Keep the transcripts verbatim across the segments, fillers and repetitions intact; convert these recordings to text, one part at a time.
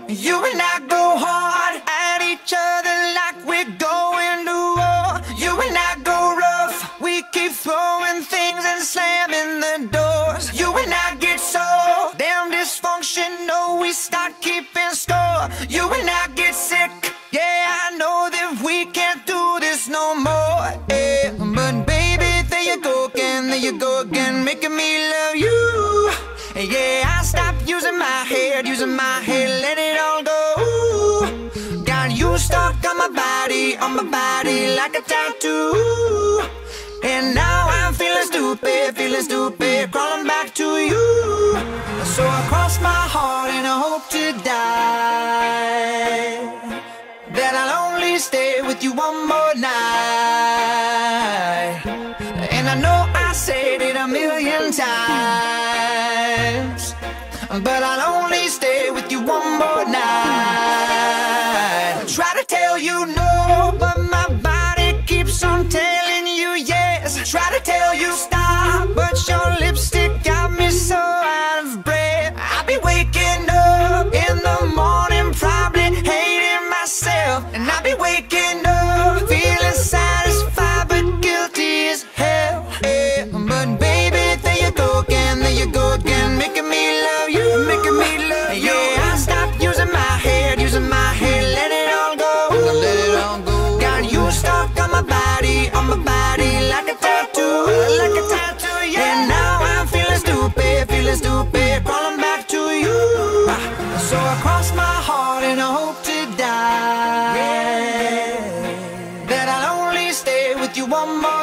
You and I go hard at each other like we're going to war. You and I go rough, we keep throwing things and slamming the doors. You and I get so damn dysfunctional, we start keeping score. You and I get sick, yeah, I know that we can't do this no more. Yeah, but baby, there you go again, there you go again, making me love you. Yeah, I stopped using my head, using my head, let it all go. Got you stuck on my body, on my body like a tattoo. And now I'm feeling stupid, feeling stupid, crawling back to you. So I cross my heart and I hope to die, that I'll only stay with you one more night. And I know I said it a million times, but I'll only stay with you one more night. I try to tell you no, but my body keeps on telling you yes. I try to tell you stop, but your lipstick got me so out of breath. I'll be waking up in the morning, probably hating myself. And I'll be waking up feeling satisfied but guilty as hell. Yeah, but baby, there you go again, there you go again, making me love you, making me love you. Yeah, I stopped using my head, using my head, let it all go, let it all go. Got you stuck on my body, on my body like a tattoo, like a tattoo, yeah. And now I'm feeling stupid, feeling stupid, crawling back to you. So I cross my heart and I hope to die, yeah, that I'll only stay with you one more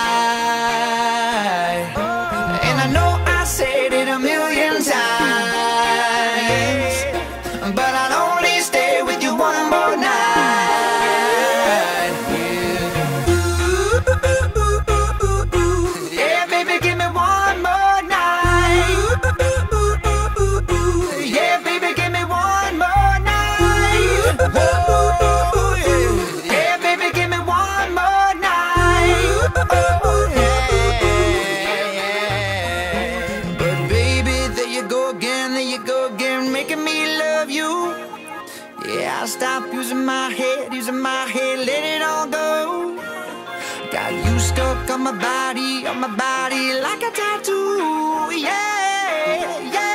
night. And I know I said it a million times, but I'll only stay with you one more night. Yeah, ooh, ooh, ooh, ooh, ooh, ooh. Yeah, baby, give me one more night. Ooh, ooh, ooh, ooh, ooh, ooh. Yeah, baby, give me one more night. Ooh, ooh, ooh, yeah. Yeah, baby, give me one more night. Ooh, ooh, yeah. But baby, there you go again, there you go again, making me love you. Yeah, I stopped using my head, using my head, let it all go. Got you stuck on my body, on my body like a tattoo. Yeah, yeah.